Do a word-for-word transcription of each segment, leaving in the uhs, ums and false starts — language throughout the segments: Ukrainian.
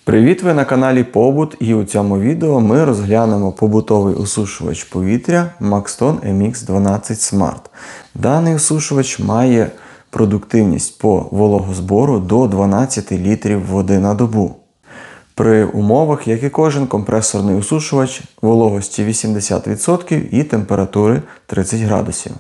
Привіт, ви на каналі Побут, і у цьому відео ми розглянемо побутовий осушувач повітря Maxton ем ікс дванадцять Smart. Даний осушувач має продуктивність по вологозбору до дванадцять літрів води на добу. При умовах, як і кожен компресорний осушувач, вологості вісімдесят відсотків і температури тридцять градусів.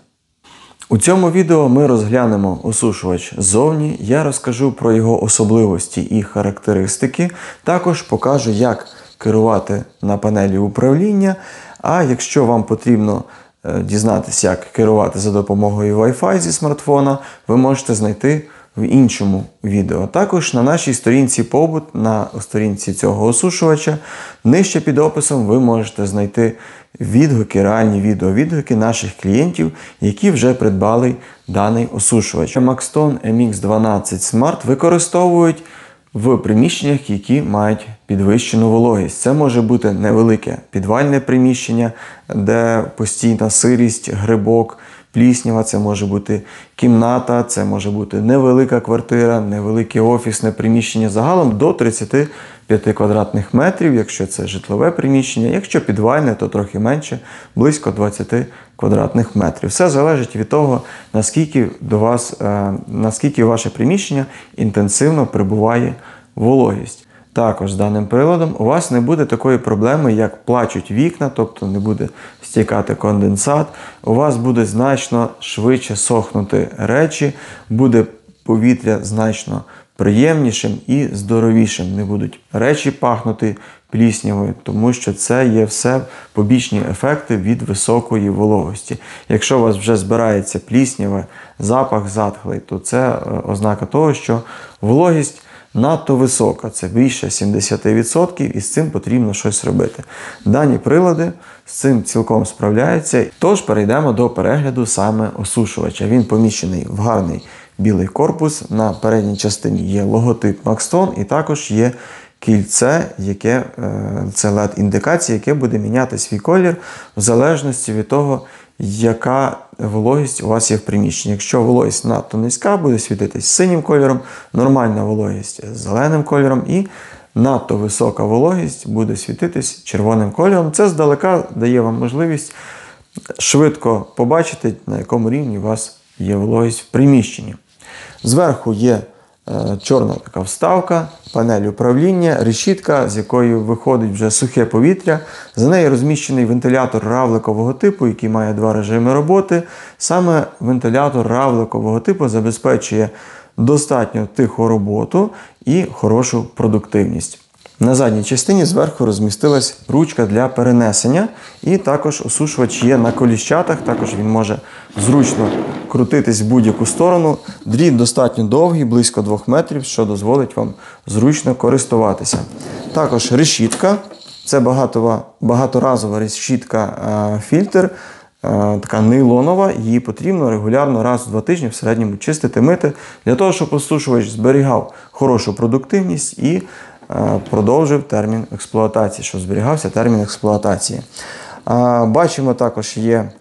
У цьому відео ми розглянемо осушувач ззовні, я розкажу про його особливості і характеристики, також покажу, як керувати на панелі управління, а якщо вам потрібно дізнатися, як керувати за допомогою Wi-Fi зі смартфона, ви можете знайти в іншому відео. Також на нашій сторінці Побут, на сторінці цього осушувача, нижче під описом ви можете знайти відгуки, реальні відеовідгуки наших клієнтів, які вже придбали даний осушувач. Maxton ем ікс дванадцять Smart використовують в приміщеннях, які мають підвищену вологість. Це може бути невелике підвальне приміщення, де постійна сирість, грибок, пліснява, це може бути кімната, це може бути невелика квартира, невелике офісне приміщення, загалом до тридцяти п'яти квадратних метрів, якщо це житлове приміщення, якщо підвальне, то трохи менше, близько двадцяти квадратних метрів. Все залежить від того, наскільки до вас, наскільки ваше приміщення інтенсивно прибуває вологість. Також з даним приладом у вас не буде такої проблеми, як плачуть вікна, тобто не буде стікати конденсат. У вас буде значно швидше сохнути речі, буде повітря значно приємнішим і здоровішим. Не будуть речі пахнути пліснявою, тому що це є все побічні ефекти від високої вологості. Якщо у вас вже збирається пліснява, запах затхлий, то це ознака того, що вологість надто висока, це більше сімдесят відсотків, і з цим потрібно щось робити. Дані прилади з цим цілком справляються. Тож перейдемо до перегляду саме осушувача. Він поміщений в гарний білий корпус, на передній частині є логотип Maxton і також є кільце, яке, це ел і ді-індикація, яке буде міняти свій колір в залежності від того, яка вологість у вас є в приміщенні. Якщо вологість надто низька, буде світитись синім кольором, нормальна вологість з зеленим кольором і надто висока вологість буде світитись червоним кольором. Це здалека дає вам можливість швидко побачити, на якому рівні у вас є вологість в приміщенні. Зверху є е, чорна така вставка, панель управління, решітка, з якої виходить вже сухе повітря. За нею розміщений вентилятор равликового типу, який має два режими роботи. Саме вентилятор равликового типу забезпечує достатньо тиху роботу і хорошу продуктивність. На задній частині зверху розмістилась ручка для перенесення, і також осушувач є на коліщатах, також він може зручно крутитись в будь-яку сторону. Дріт достатньо довгий, близько двох метрів, що дозволить вам зручно користуватися. Також решітка, це багатова, багаторазова решітка-фільтр, така нейлонова, її потрібно регулярно раз в два тижні в середньому чистити, мити, для того, щоб осушувач зберігав хорошу продуктивність і продовжив термін експлуатації, щоб зберігався термін експлуатації. Бачимо, також є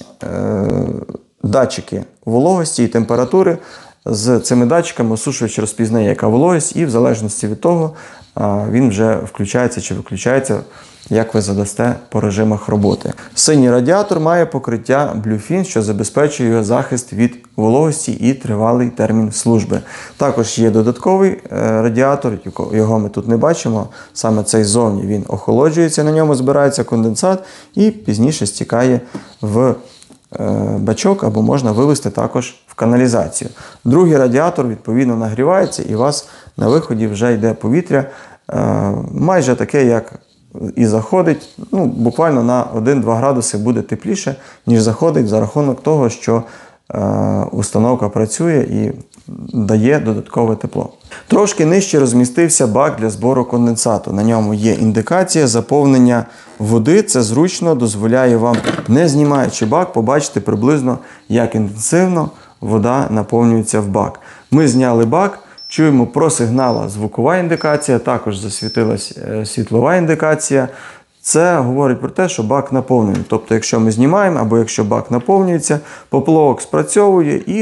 датчики вологості і температури. З цими датчиками осушувач розпізнає, яка вологість, і в залежності від того він вже включається чи виключається, як ви задасте по режимах роботи. Синій радіатор має покриття Bluefin, що забезпечує його захист від вологості і тривалий термін служби. Також є додатковий радіатор, його ми тут не бачимо, саме цей ззовні він охолоджується, на ньому збирається конденсат і пізніше стікає в бачок, або можна вивести також в каналізацію. Другий радіатор відповідно нагрівається, і у вас на виході вже йде повітря майже таке, як і заходить, ну, буквально на один-два градуси буде тепліше, ніж заходить, за рахунок того, що е, установка працює і дає додаткове тепло. Трошки нижче розмістився бак для збору конденсату. На ньому є індикація заповнення води. Це зручно дозволяє вам, не знімаючи бак, побачити приблизно, як інтенсивно вода наповнюється в бак. Ми зняли бак. Чуємо, просигнала звукова індикація, також засвітилась світлова індикація. Це говорить про те, що бак наповнений. Тобто, якщо ми знімаємо або якщо бак наповнюється, поплавок спрацьовує і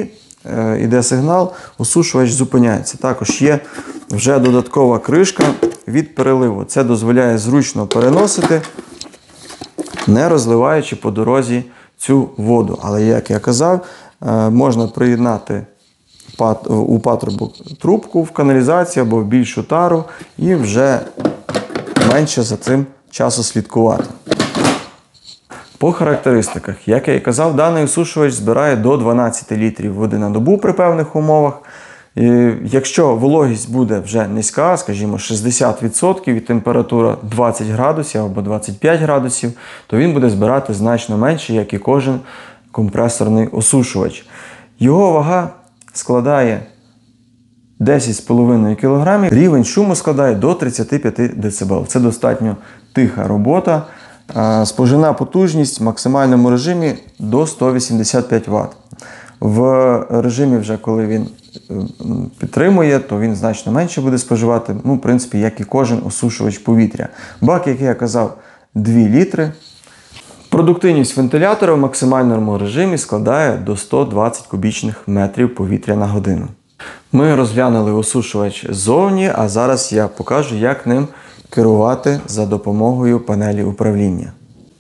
йде сигнал, осушувач зупиняється. Також є вже додаткова кришка від переливу. Це дозволяє зручно переносити, не розливаючи по дорозі цю воду. Але, як я казав, можна приєднати у патрубок трубку в каналізації або в більшу тару і вже менше за цим часу слідкувати. По характеристиках, як я і казав, даний осушувач збирає до дванадцяти літрів води на добу при певних умовах. І якщо вологість буде вже низька, скажімо шістдесят відсотків і температура двадцять градусів або двадцять п'ять градусів, то він буде збирати значно менше, як і кожен компресорний осушувач. Його вага складає десять з половиною кілограмів, рівень шуму складає до тридцяти п'яти децибел. Це достатньо тиха робота. Споживна потужність в максимальному режимі до ста вісімдесят п'ять ватт. В режимі, вже коли він підтримує, то він значно менше буде споживати, ну, в принципі, як і кожен осушувач повітря. Бак, як я казав, два літри. Продуктивність вентилятора в максимальному режимі складає до ста двадцяти кубічних метрів повітря на годину. Ми розглянули осушувач ззовні, а зараз я покажу, як ним керувати за допомогою панелі управління.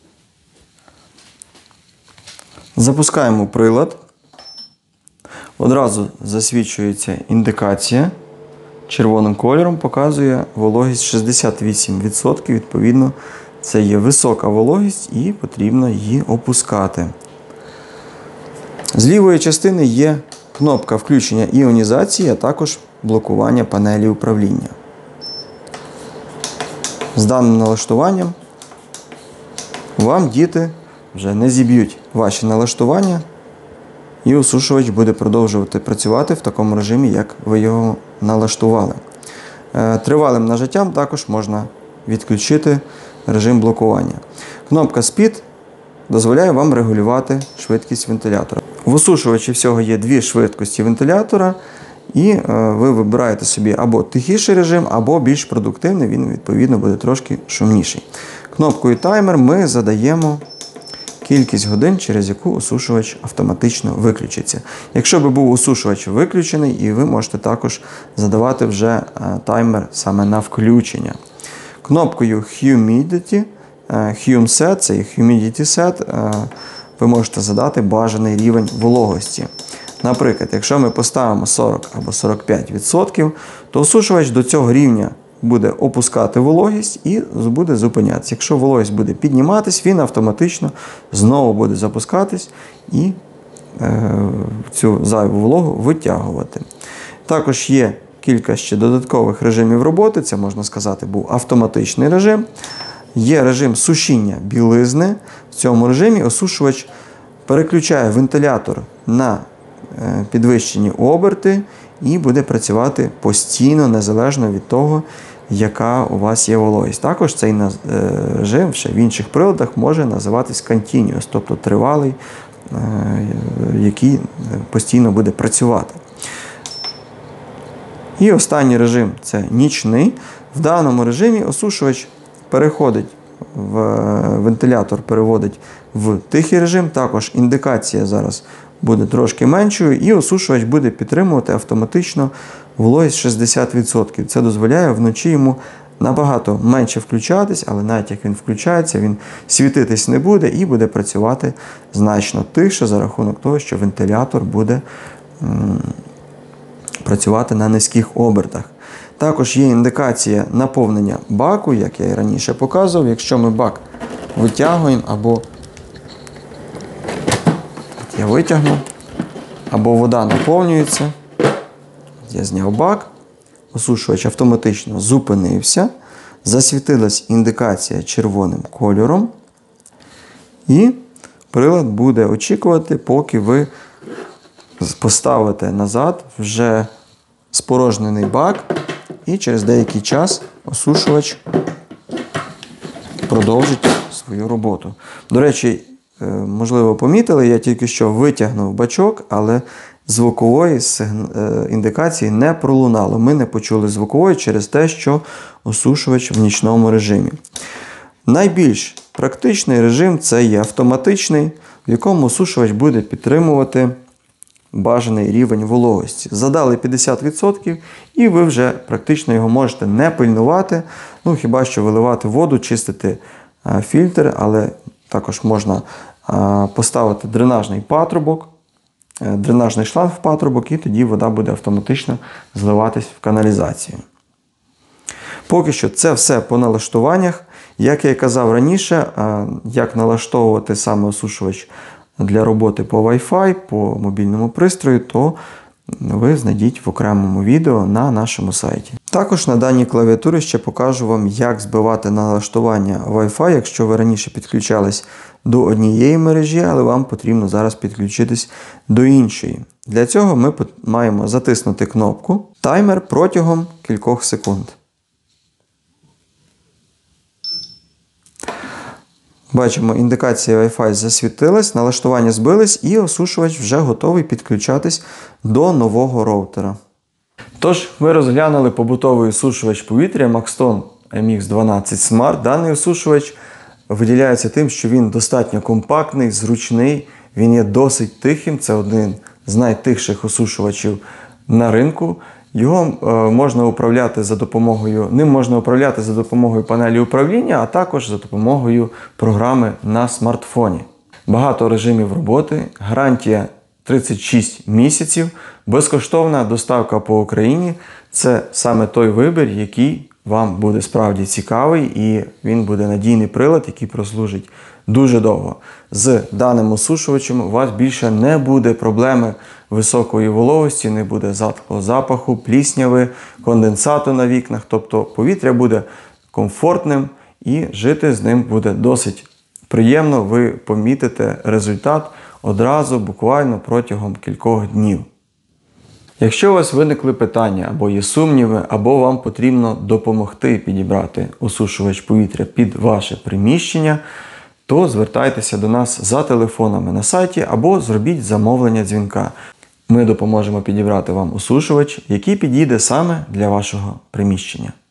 Запускаємо прилад. Одразу засвічується індикація. Червоним кольором показує вологість шістдесят вісім відсотків. Відповідно, це є висока вологість і потрібно її опускати. З лівої частини є кнопка включення іонізації, а також блокування панелі управління. З даним налаштуванням вам діти вже не зіб'ють ваші налаштування, і осушувач буде продовжувати працювати в такому режимі, як ви його налаштували. Тривалим нажаттям також можна відключити режим блокування. Кнопка Speed дозволяє вам регулювати швидкість вентилятора. В осушувачі всього є дві швидкості вентилятора, і ви вибираєте собі або тихіший режим, або більш продуктивний, він відповідно буде трошки шумніший. Кнопкою таймер ми задаємо кількість годин, через яку осушувач автоматично виключиться. Якщо би був осушувач виключений, і ви можете також задавати вже таймер саме на включення. Кнопкою Humidity, Hum Set, це і Humidity Set, ви можете задати бажаний рівень вологості. Наприклад, якщо ми поставимо сорок або сорок п'ять відсотків, то осушувач до цього рівня буде опускати вологість і буде зупинятися. Якщо вологість буде підніматись, він автоматично знову буде запускатись і е, цю зайву вологу витягувати. Також є кілька ще додаткових режимів роботи, це, можна сказати, був автоматичний режим. Є режим сушіння білизни. В цьому режимі осушувач переключає вентилятор на підвищені оберти і буде працювати постійно, незалежно від того, яка у вас є вологість. Також цей режим ще в інших приладах може називатись Continuous, тобто тривалий, який постійно буде працювати. І останній режим – це нічний. В даному режимі осушувач переходить в вентилятор, переводить в тихий режим. Також індикація зараз буде трошки меншою, і осушувач буде підтримувати автоматично вологість шістдесят відсотків. Це дозволяє вночі йому набагато менше включатись, але навіть як він включається, він світитись не буде і буде працювати значно тихше за рахунок того, що вентилятор буде м, працювати на низьких обертах. Також є індикація наповнення баку, як я і раніше показував. Якщо ми бак витягуємо, або я витягну, або вода наповнюється, я зняв бак, осушувач автоматично зупинився, засвітилась індикація червоним кольором, і прилад буде очікувати, поки ви поставите назад вже спорожнений бак, і через деякий час осушувач продовжить свою роботу. До речі, можливо, помітили, я тільки що витягнув бачок, але звукової індикації не пролунало. Ми не почули звукової через те, що осушувач в нічному режимі. Найбільш практичний режим – це є автоматичний, в якому осушувач буде підтримувати бажаний рівень вологості. Задали п'ятдесят відсотків і ви вже практично його можете не пильнувати, ну хіба що виливати воду, чистити а, фільтр, але також можна а, поставити дренажний патрубок, а, дренажний шланг в патрубок, і тоді вода буде автоматично зливатись в каналізацію. Поки що це все по налаштуваннях. Як я і казав раніше, як налаштовувати саме осушувач для роботи по Wi-Fi, по мобільному пристрою, то ви знайдіть в окремому відео на нашому сайті. Також на даній клавіатурі ще покажу вам, як збивати налаштування Wi-Fi, якщо ви раніше підключались до однієї мережі, але вам потрібно зараз підключитись до іншої. Для цього ми маємо затиснути кнопку «Таймер» протягом кількох секунд. Бачимо, індикація Wi-Fi засвітилась, налаштування збились і осушувач вже готовий підключатись до нового роутера. Тож, ми розглянули побутовий осушувач повітря Maxton ем ікс дванадцять Smart. Даний осушувач виділяється тим, що він достатньо компактний, зручний, він є досить тихим, це один з найтихших осушувачів на ринку. Його е, можна управляти за допомогою, ним можна управляти за допомогою панелі управління, а також за допомогою програми на смартфоні. Багато режимів роботи, гарантія тридцять шість місяців, безкоштовна доставка по Україні. Це саме той вибір, який вам буде справді цікавий, і він буде надійний прилад, який прослужить дуже довго. З даним осушувачем у вас більше не буде проблеми високої вологості, не буде затхлого запаху, плісняви, конденсату на вікнах. Тобто повітря буде комфортним і жити з ним буде досить приємно. Ви помітите результат одразу, буквально протягом кількох днів. Якщо у вас виникли питання, або є сумніви, або вам потрібно допомогти підібрати осушувач повітря під ваше приміщення, то звертайтеся до нас за телефонами на сайті або зробіть замовлення дзвінка. Ми допоможемо підібрати вам осушувач, який підійде саме для вашого приміщення.